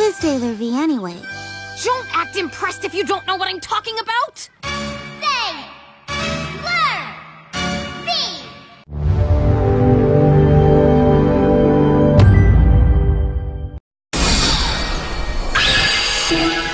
is Sailor V anyway? Don't act impressed if you don't know what I'm talking about! Sailor V!